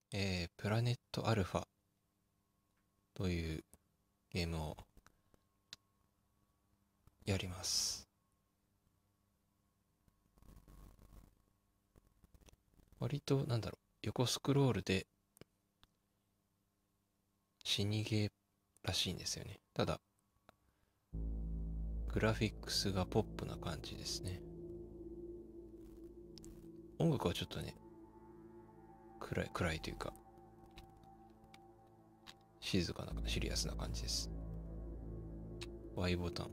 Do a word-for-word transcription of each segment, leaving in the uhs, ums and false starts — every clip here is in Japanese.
えー、プラネットアルファというゲームをやります。割と、なんだろう、横スクロールで死にゲーらしいんですよね。ただ、グラフィックスがポップな感じですね。音楽はちょっとね、暗い、暗いというか、静かな、シリアスな感じです。Y ボタン。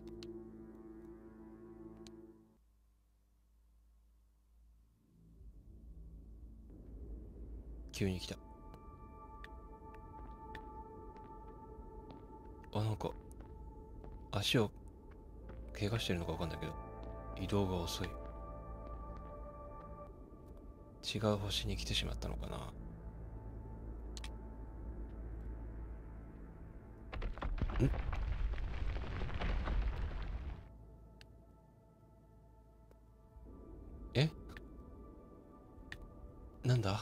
急に来た。あ、なんか、足を怪我してるのかわかんないけど、移動が遅い。違う星に来てしまったのかな。んえなんだ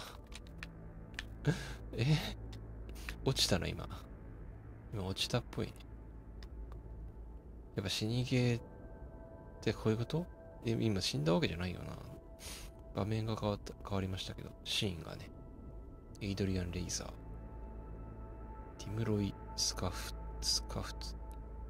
え落ちたの今。今落ちたっぽいね。やっぱ死にゲーってこういうこと？え、今死んだわけじゃないよな。画面が変わった、変わりましたけど、シーンがね。エイドリアン・レイザー、ティムロイ・スカフ、スカフツ。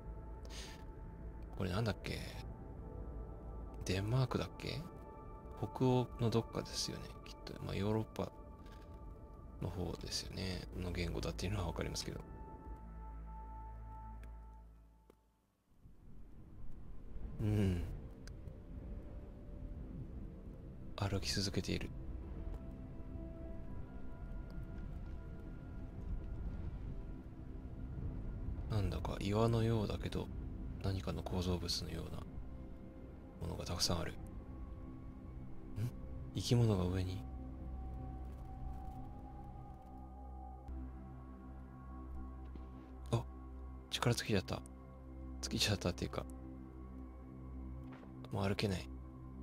これなんだっけ？デンマークだっけ？北欧のどっかですよね、きっと。まあヨーロッパの方ですよね。の言語だっていうのはわかりますけど。うん。歩き続けている。なんだか岩のようだけど、何かの構造物のようなものがたくさんある。ん生き物が上に。あ、力尽きちゃった。尽きちゃったっていうか、もう歩けない。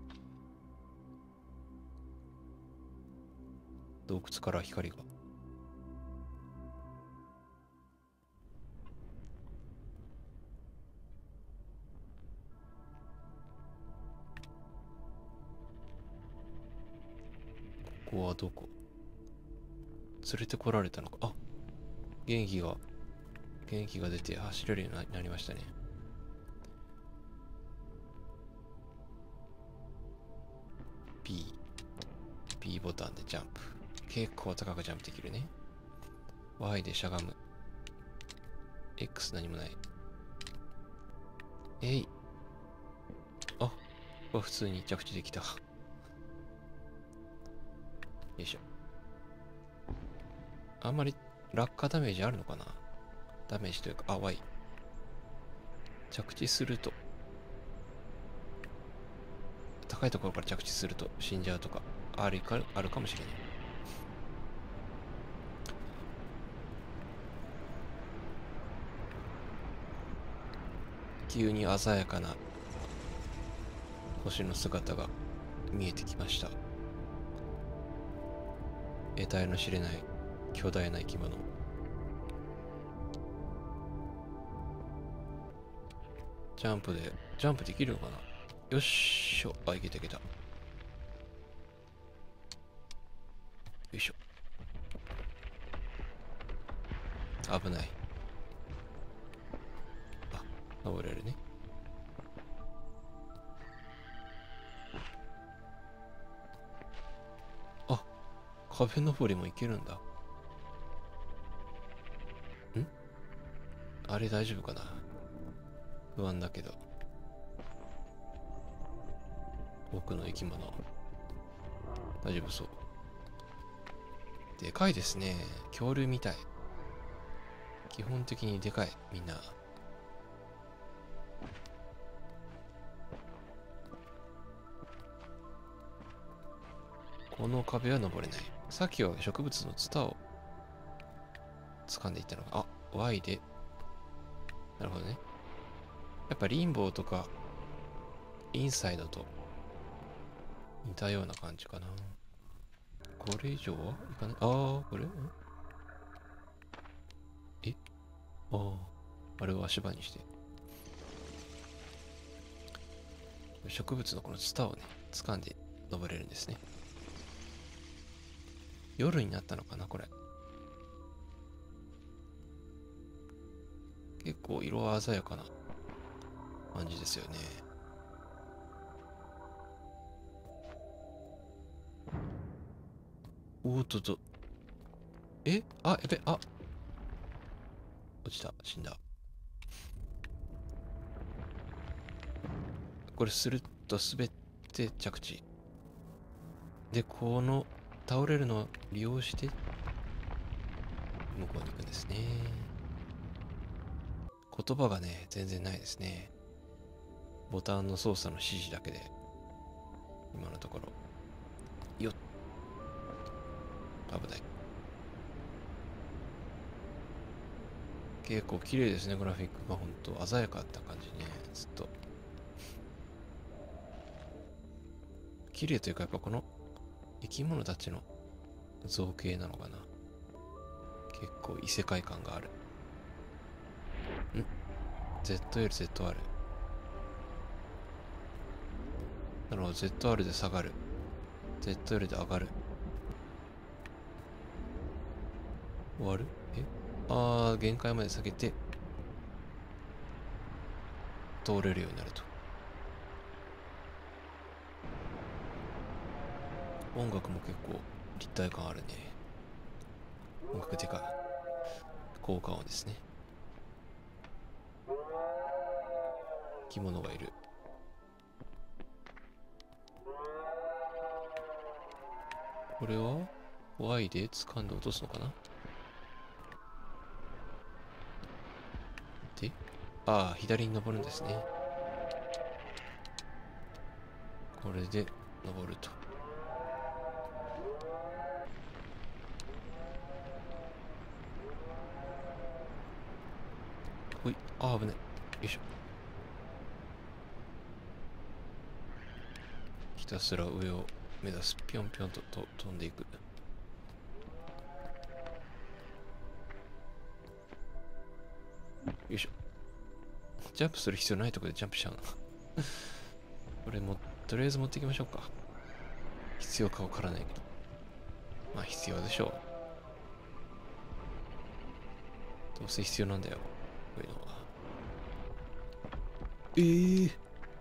洞窟から光が。ここはどこ？連れてこられたのか。あ、元気が、元気が出て走れるようになりましたね。B、B ボタンでジャンプ。結構高くジャンプできるね。Y でしゃがむ。X 何もない。えい。あ、これ普通に着地できた。よいしょ。あんまり落下ダメージあるのかな？ダメージというか、あ、Y。着地すると、高いところから着地すると死んじゃうとか、あるか、あるかもしれない。急に鮮やかな星の姿が見えてきました。得体の知れない巨大な生き物。ジャンプで、ジャンプできるのかな？よっしょ。あ、いけたいけた。よいしょ。危ない。あ、登れるね。あ、壁登りもいけるんだ。んあれ大丈夫かな？不安だけど。僕の生き物。大丈夫そう。でかいですね。恐竜みたい。基本的にでかい、みんな。この壁は登れない。さっきは植物のツタを掴んでいったのが、あ、Y で。なるほどね。やっぱリンボーとか、インサイドと似たような感じかな。 これ以上はいかない。ああ、これんえああ、あれを足場にして。植物のこのツタをね、掴んで登れるんですね。夜になったのかな、これ。結構色鮮やかな感じですよね。おーっとっと。えあ、やべ、あ落ちた。死んだ。これスルッと滑って着地。で、この倒れるのを利用して向こうに行くんですね。言葉がね、全然ないですね。ボタンの操作の指示だけで、今のところ。よっ。危ない。結構綺麗ですね、グラフィックが。ほんと鮮やかった感じね。ずっと。綺麗というか、やっぱこの生き物たちの造形なのかな。結構異世界感がある。ん ?ゼットエル、ゼットアール。なるほど、ゼットアール で下がる。ゼットエル で上がる。終わるえあー、限界まで下げて、通れるようになると。音楽も結構立体感あるね。音楽てか、効果音ですね。生き物がいる。これは ワイ で掴んで落とすのかなで、ああ、左に登るんですね。これで登ると。ほい。ああ、危ない。よいしょ。ひたすら上を目指す。ぴょんぴょんとと飛んでいく。よいしょ。ジャンプする必要ないところでジャンプしちゃうな。これも、とりあえず持っていきましょうか。必要かわからないけど。まあ必要でしょう。どうせ必要なんだよ。こういうのは。ええー、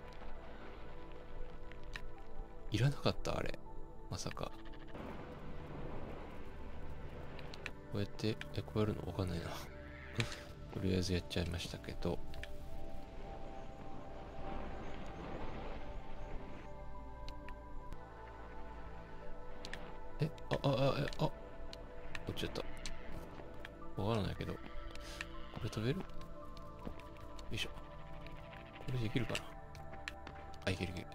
いらなかったあれ。まさか。こうやって、え、こうやるのわかんないな。とりあえずやっちゃいましたけど。え、あ、あ、あ、え、あ、落ちちゃった。わからないけど。これ飛べるよいしょ。これできるかなあ、いけるいける。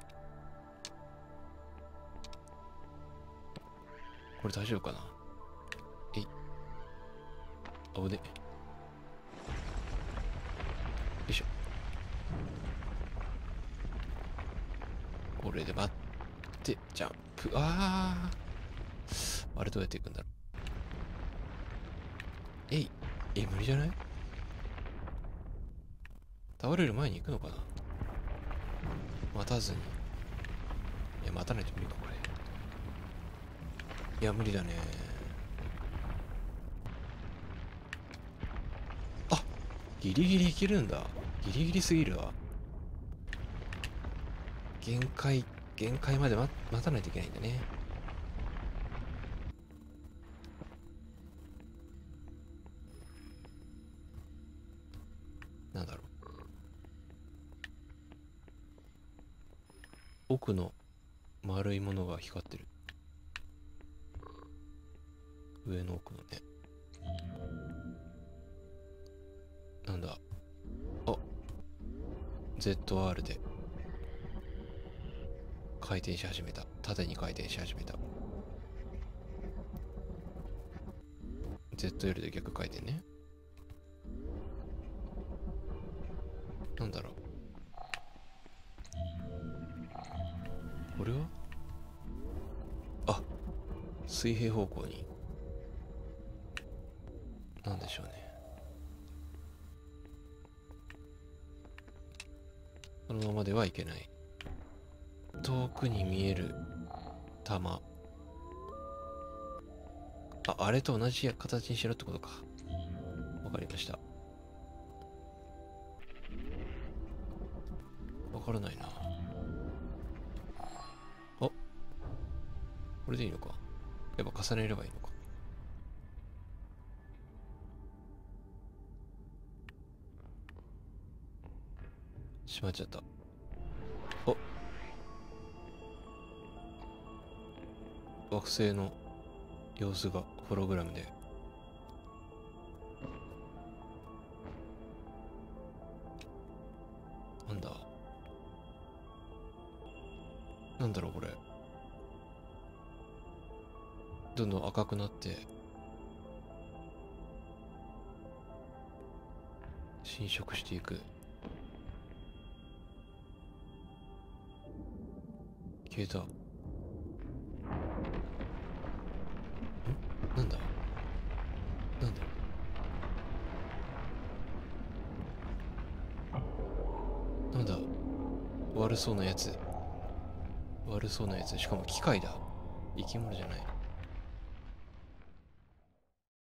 これ大丈夫かなえい。あぶね。よいしょ。これで待って、ジャンプ。あー。あれどうやっていくんだろう。えい。え、無理じゃない倒れる前に行くのかな待たずに。いや、待たないと無理か、これ。いや、無理だね。あ、ギリギリいけるんだ。ギリギリすぎるわ。限界、限界まで待、待たないといけないんだね。なんだろう。奥の丸いものが光ってる。上の奥のね。なんだ。あ、ゼットアール で回転し始めた。縦に回転し始めた。ゼットエル で逆回転ね。なんだろう。これはあ、 水平方向に。なんでしょうね。このままではいけない。遠くに見える玉。あ、あれと同じ形にしろってことか。わかりました。わからないな。あ、これでいいのか。やっぱ重ねればいいのか。しまっちゃった。お、惑星の様子がホログラムで。なんだなんだろうこれ。どんどん赤くなって侵食していく。消えた。んなんだなんだなんだ悪そうなやつ。悪そうなやつ。しかも機械だ。生き物じゃない。